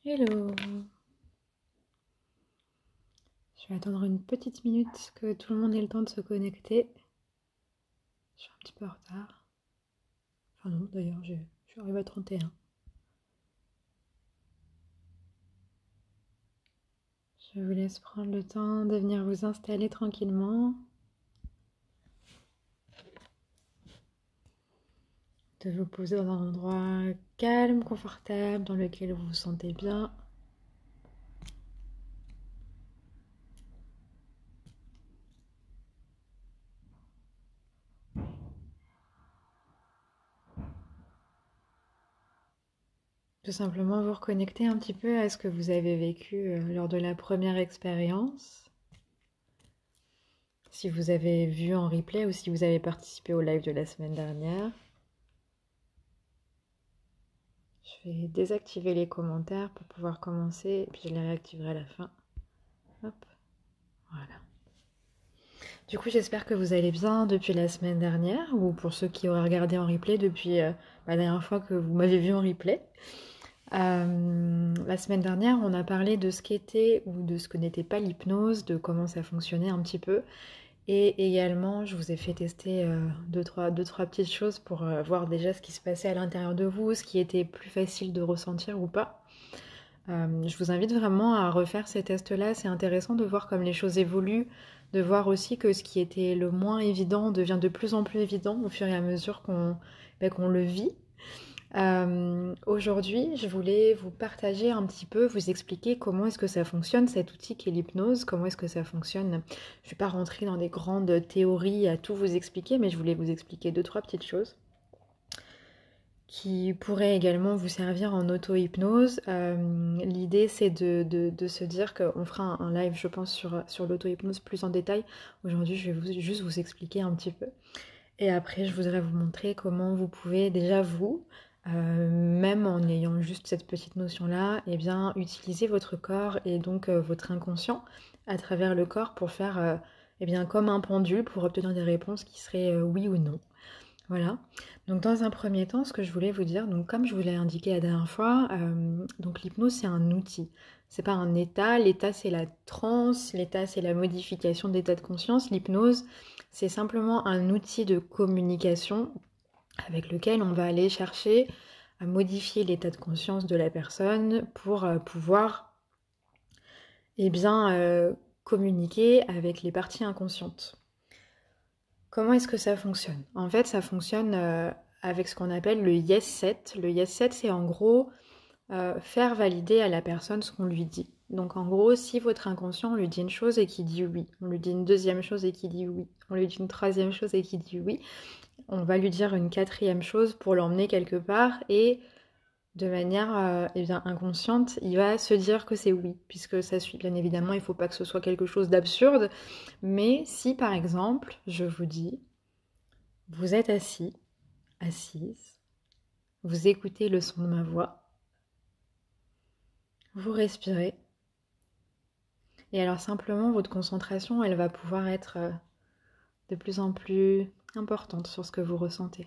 Hello. Je vais attendre une petite minute que tout le monde ait le temps de se connecter. Je suis un petit peu en retard. Enfin non, d'ailleurs, je suis arrivée à 31. Je vous laisse prendre le temps de venir vous installer tranquillement, de vous poser dans un endroit calme, confortable, dans lequel vous vous sentez bien. Tout simplement vous reconnecter un petit peu à ce que vous avez vécu lors de la première expérience. Si vous avez vu en replay ou si vous avez participé au live de la semaine dernière. Je vais désactiver les commentaires pour pouvoir commencer et puis je les réactiverai à la fin. Hop, voilà. Du coup, j'espère que vous allez bien depuis la semaine dernière ou pour ceux qui auraient regardé en replay depuis la dernière fois que vous m'avez vu en replay. La semaine dernière, on a parlé de ce qu'était ou de ce que n'était pas l'hypnose, de comment ça fonctionnait un petit peu. Et également, je vous ai fait tester deux, trois petites choses pour voir déjà ce qui se passait à l'intérieur de vous, ce qui était plus facile de ressentir ou pas. Je vous invite vraiment à refaire ces tests-là. C'est intéressant de voir comme les choses évoluent, de voir aussi que ce qui était le moins évident devient de plus en plus évident au fur et à mesure qu'on le vit. Aujourd'hui, je voulais vous partager un petit peu, vous expliquer comment est-ce que ça fonctionne, cet outil qu'est l'hypnose, comment est-ce que ça fonctionne. Je ne vais pas rentrer dans des grandes théories à tout vous expliquer, mais je voulais vous expliquer deux, trois petites choses qui pourrait également vous servir en auto-hypnose. L'idée, c'est de se dire qu'on fera un live, je pense, sur l'auto-hypnose plus en détail. Aujourd'hui, je vais juste vous expliquer un petit peu. Et après, je voudrais vous montrer comment vous pouvez déjà vous, même en ayant juste cette petite notion-là, eh bien, utiliser votre corps et donc votre inconscient à travers le corps pour faire eh bien, comme un pendule pour obtenir des réponses qui seraient oui ou non. Voilà. Donc dans un premier temps, ce que je voulais vous dire, donc comme je vous l'ai indiqué la dernière fois, donc l'hypnose c'est un outil. C'est pas un état. L'état c'est la transe, l'état c'est la modification d'état de conscience. L'hypnose c'est simplement un outil de communication avec lequel on va aller chercher à modifier l'état de conscience de la personne pour pouvoir eh bien, communiquer avec les parties inconscientes. Comment est-ce que ça fonctionne? En fait, ça fonctionne avec ce qu'on appelle le yes set. Le yes set, c'est en gros faire valider à la personne ce qu'on lui dit. Donc en gros, si votre inconscient lui dit une chose et qu'il dit oui, on lui dit une deuxième chose et qu'il dit oui, on lui dit une troisième chose et qu'il dit oui, on va lui dire une quatrième chose pour l'emmener quelque part et de manière eh bien, inconsciente, il va se dire que c'est oui, puisque ça suit. Bien évidemment, il ne faut pas que ce soit quelque chose d'absurde, mais si par exemple, je vous dis, vous êtes assis, assise, vous écoutez le son de ma voix, vous respirez, et alors simplement votre concentration, elle va pouvoir être de plus en plus importante sur ce que vous ressentez.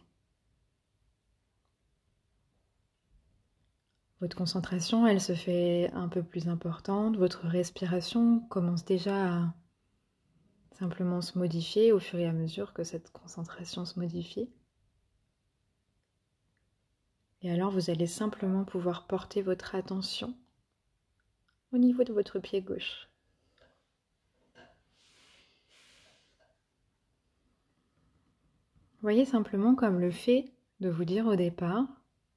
Votre concentration, elle se fait un peu plus importante, votre respiration commence déjà à simplement se modifier au fur et à mesure que cette concentration se modifie. Et alors vous allez simplement pouvoir porter votre attention au niveau de votre pied gauche. Voyez simplement comme le fait de vous dire au départ,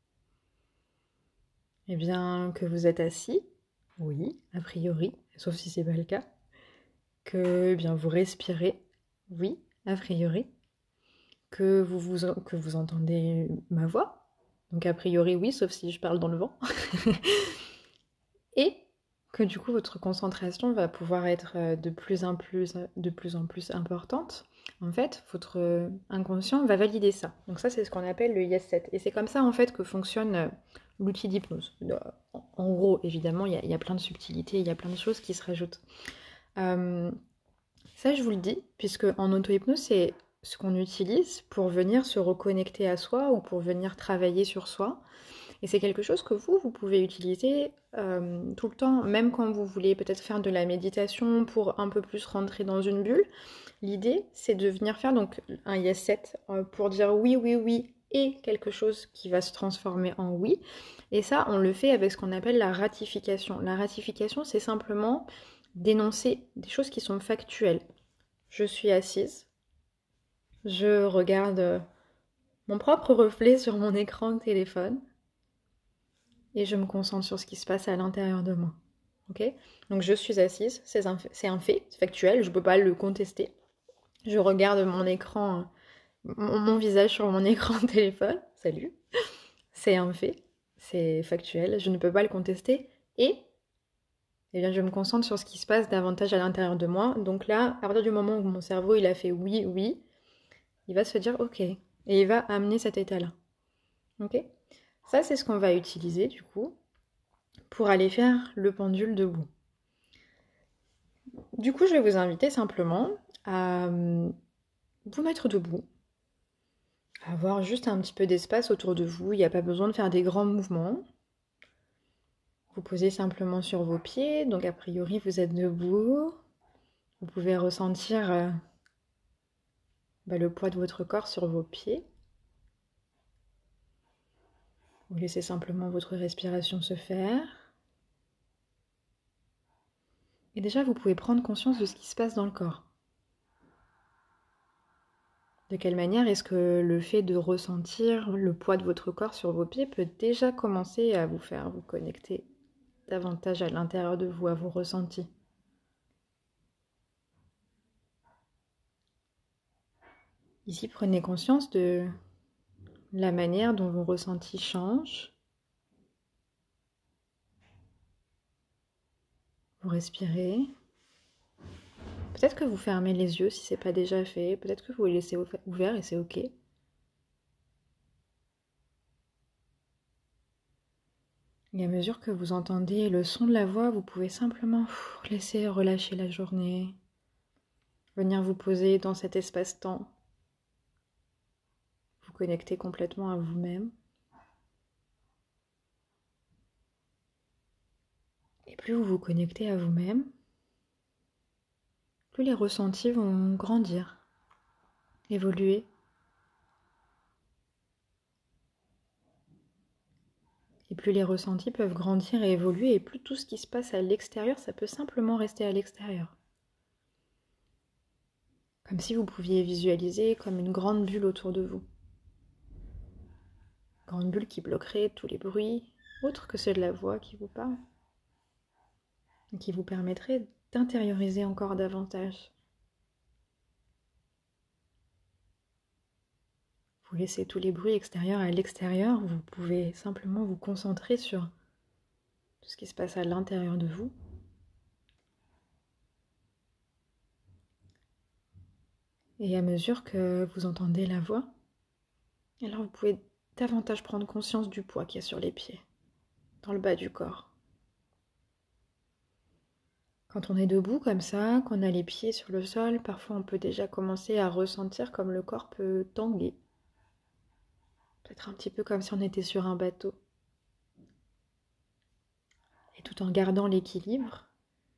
eh bien, que vous êtes assis, oui, a priori, sauf si c'est pas le cas, que eh bien vous respirez, oui, a priori, que vous entendez ma voix, donc a priori oui, sauf si je parle dans le vent, et que du coup votre concentration va pouvoir être de plus en plus importante. En fait, votre inconscient va valider ça. Donc ça, c'est ce qu'on appelle le yes set. Et c'est comme ça, en fait, que fonctionne l'outil d'hypnose. En gros, évidemment, il y a plein de subtilités, il y a plein de choses qui se rajoutent. Ça, je vous le dis, puisque en auto-hypnose, c'est ce qu'on utilise pour venir se reconnecter à soi ou pour venir travailler sur soi. Et c'est quelque chose que vous pouvez utiliser tout le temps, même quand vous voulez peut-être faire de la méditation pour un peu plus rentrer dans une bulle. L'idée, c'est de venir faire donc un yes set pour dire oui, oui, oui, et quelque chose qui va se transformer en oui. Et ça, on le fait avec ce qu'on appelle la ratification. La ratification, c'est simplement d'énoncer des choses qui sont factuelles. Je suis assise, je regarde mon propre reflet sur mon écran de téléphone et je me concentre sur ce qui se passe à l'intérieur de moi. Ok? Donc je suis assise, c'est un fait, c'est factuel, je ne peux pas le contester. Je regarde mon écran, mon visage sur mon écran de téléphone, salut, c'est un fait, c'est factuel, je ne peux pas le contester. Et eh bien, je me concentre sur ce qui se passe davantage à l'intérieur de moi. Donc là, à partir du moment où mon cerveau il a fait oui, oui, il va se dire ok. Et il va amener cet état-là. Ok? Ça, c'est ce qu'on va utiliser du coup pour aller faire le pendule debout. Du coup, je vais vous inviter simplement à vous mettre debout, à avoir juste un petit peu d'espace autour de vous. Il n'y a pas besoin de faire des grands mouvements. Vous posez simplement sur vos pieds, donc a priori vous êtes debout. Vous pouvez ressentir le poids de votre corps sur vos pieds. Vous laissez simplement votre respiration se faire. Et déjà, vous pouvez prendre conscience de ce qui se passe dans le corps. De quelle manière est-ce que le fait de ressentir le poids de votre corps sur vos pieds peut déjà commencer à vous faire vous connecter davantage à l'intérieur de vous, à vos ressentis. Ici, prenez conscience de la manière dont vos ressentis changent. Vous respirez. Peut-être que vous fermez les yeux si ce n'est pas déjà fait. Peut-être que vous les laissez ouverts et c'est ok. Et à mesure que vous entendez le son de la voix, vous pouvez simplement laisser relâcher la journée. Venir vous poser dans cet espace-temps. Vous connecter complètement à vous-même. Et plus vous vous connectez à vous-même, plus les ressentis vont grandir, évoluer. Et plus les ressentis peuvent grandir et évoluer, et plus tout ce qui se passe à l'extérieur, ça peut simplement rester à l'extérieur. Comme si vous pouviez visualiser comme une grande bulle autour de vous. Grande bulle qui bloquerait tous les bruits, autres que ceux de la voix qui vous parle, et qui vous permettrait d'intérioriser encore davantage. Vous laissez tous les bruits extérieurs à l'extérieur, vous pouvez simplement vous concentrer sur tout ce qui se passe à l'intérieur de vous. Et à mesure que vous entendez la voix, alors vous pouvez davantage prendre conscience du poids qu'il y a sur les pieds, dans le bas du corps. Quand on est debout comme ça, qu'on a les pieds sur le sol, parfois on peut déjà commencer à ressentir comme le corps peut tanguer. Peut-être un petit peu comme si on était sur un bateau. Et tout en gardant l'équilibre,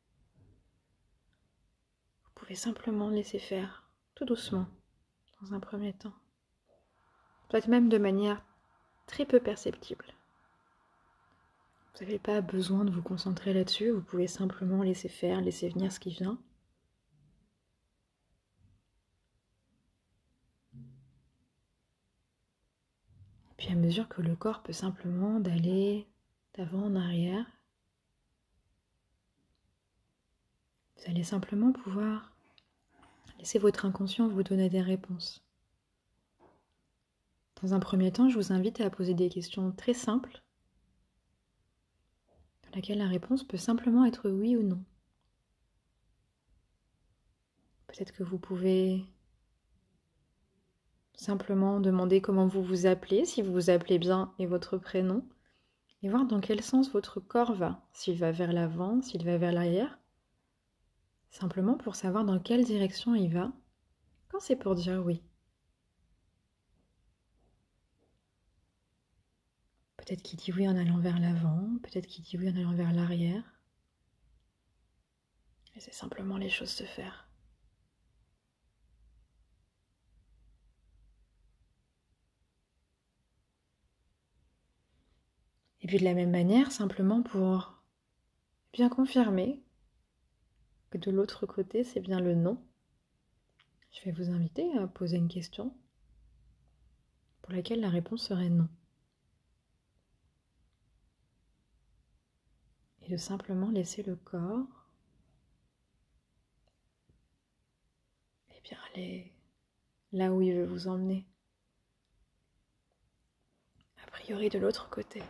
vous pouvez simplement laisser faire, tout doucement, dans un premier temps. Peut-être même de manière très peu perceptible. Vous n'avez pas besoin de vous concentrer là-dessus, vous pouvez simplement laisser faire, laisser venir ce qui vient. Puis à mesure que le corps peut simplement d'aller d'avant en arrière, vous allez simplement pouvoir laisser votre inconscient vous donner des réponses. Dans un premier temps, je vous invite à poser des questions très simples, dans lesquelles la réponse peut simplement être oui ou non. Peut-être que vous pouvez simplement demander comment vous vous appelez, si vous vous appelez bien et votre prénom, et voir dans quel sens votre corps va, s'il va vers l'avant, s'il va vers l'arrière, simplement pour savoir dans quelle direction il va, quand c'est pour dire oui. Peut-être qu'il dit oui en allant vers l'avant, peut-être qu'il dit oui en allant vers l'arrière. Laissez simplement les choses se faire. Et puis de la même manière, simplement pour bien confirmer que de l'autre côté, c'est bien le non, je vais vous inviter à poser une question pour laquelle la réponse serait non. Et de simplement laisser le corps bien aller là où il veut vous emmener. A priori de l'autre côté.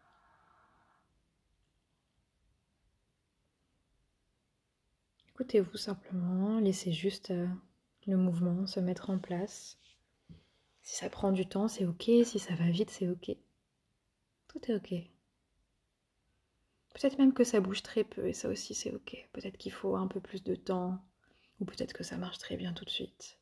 Écoutez-vous simplement, laissez juste le mouvement se mettre en place. Si ça prend du temps, c'est ok. Si ça va vite, c'est ok. Tout est ok. Peut-être même que ça bouge très peu et ça aussi c'est ok. Peut-être qu'il faut un peu plus de temps ou peut-être que ça marche très bien tout de suite.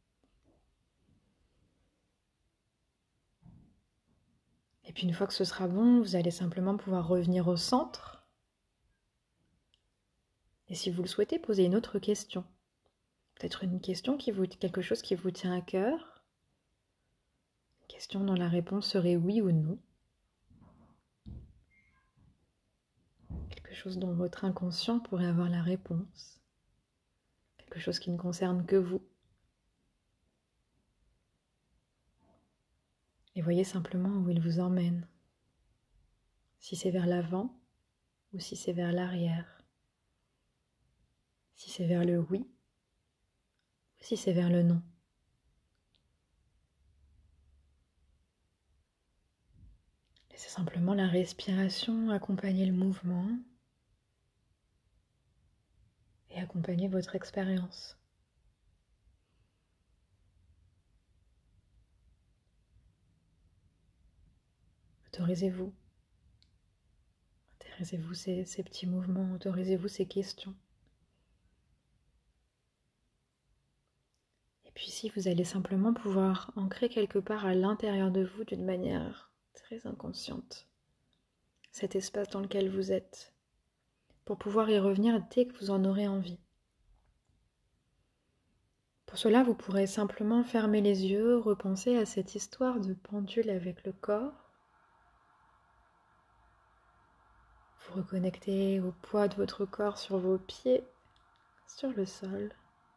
Et puis une fois que ce sera bon, vous allez simplement pouvoir revenir au centre. Et si vous le souhaitez, poser une autre question. Peut-être une question quelque chose qui vous tient à cœur. Une question dont la réponse serait oui ou non. Quelque chose dont votre inconscient pourrait avoir la réponse. Quelque chose qui ne concerne que vous. Et voyez simplement où il vous emmène. Si c'est vers l'avant ou si c'est vers l'arrière. Si c'est vers le oui ou si c'est vers le non. Laissez simplement la respiration accompagner le mouvement et accompagner votre expérience. Autorisez-vous. Autorisez-vous ces petits mouvements, autorisez-vous ces questions. Et puis ici, vous allez simplement pouvoir ancrer quelque part à l'intérieur de vous d'une manière très inconsciente cet espace dans lequel vous êtes, pour pouvoir y revenir dès que vous en aurez envie. Pour cela, vous pourrez simplement fermer les yeux, repenser à cette histoire de pendule avec le corps, vous reconnecter au poids de votre corps sur vos pieds, sur le sol.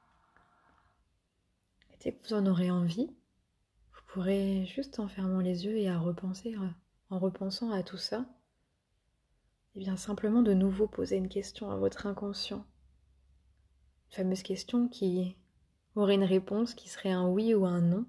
Et dès que vous en aurez envie, vous pourrez, juste en fermant les yeux et en repensant à tout ça, et bien simplement de nouveau poser une question à votre inconscient. Une fameuse question qui aurait une réponse qui serait un oui ou un non.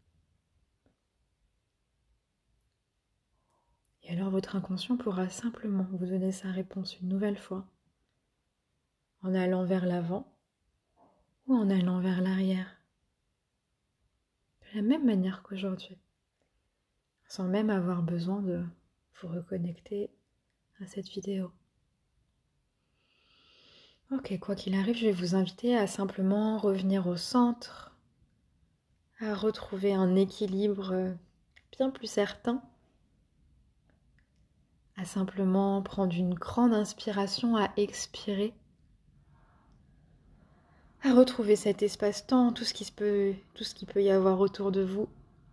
Et alors votre inconscient pourra simplement vous donner sa réponse une nouvelle fois, en allant vers l'avant ou en allant vers l'arrière. De la même manière qu'aujourd'hui, sans même avoir besoin de vous reconnecter à cette vidéo. Ok, quoi qu'il arrive, je vais vous inviter à simplement revenir au centre, à retrouver un équilibre bien plus certain, à simplement prendre une grande inspiration, à expirer, à retrouver cet espace-temps, tout ce qui peut y avoir autour de vous,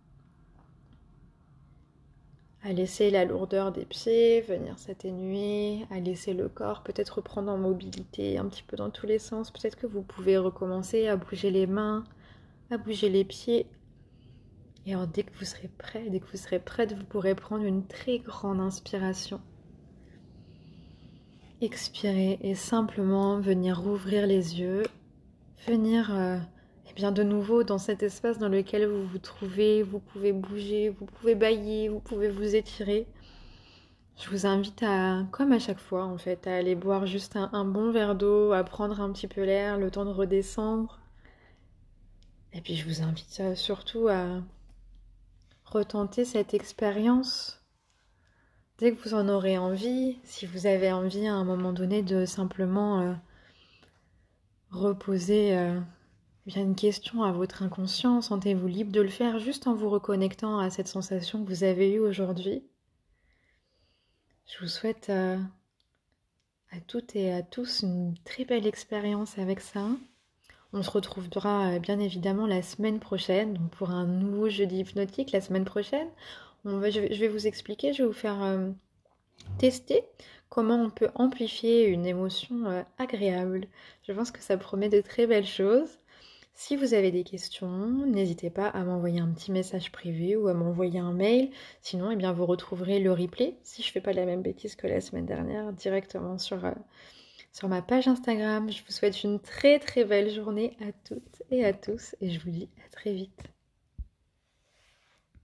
à laisser la lourdeur des pieds venir s'atténuer, à laisser le corps peut-être reprendre en mobilité un petit peu dans tous les sens. Peut-être que vous pouvez recommencer à bouger les mains, à bouger les pieds. Et alors dès que vous serez prête, vous pourrez prendre une très grande inspiration. Expirer et simplement venir rouvrir les yeux, venir bien de nouveau dans cet espace dans lequel vous vous trouvez, vous pouvez bouger, vous pouvez bâiller, vous pouvez vous étirer. Je vous invite à, comme à chaque fois en fait, à aller boire juste un bon verre d'eau, à prendre un petit peu l'air, le temps de redescendre. Et puis je vous invite surtout à retenter cette expérience dès que vous en aurez envie. Si vous avez envie à un moment donné de simplement reposer bien une question à votre inconscient, sentez-vous libre de le faire juste en vous reconnectant à cette sensation que vous avez eue aujourd'hui. Je vous souhaite à toutes et à tous une très belle expérience avec ça. On se retrouvera bien évidemment la semaine prochaine donc pour un nouveau jeudi hypnotique la semaine prochaine. Je vais vous expliquer, je vais vous faire tester comment on peut amplifier une émotion agréable. Je pense que ça promet de très belles choses. Si vous avez des questions, n'hésitez pas à m'envoyer un petit message privé ou à m'envoyer un mail. Sinon, eh bien, vous retrouverez le replay, si je ne fais pas la même bêtise que la semaine dernière, directement sur ma page Instagram. Je vous souhaite une très très belle journée à toutes et à tous et je vous dis à très vite.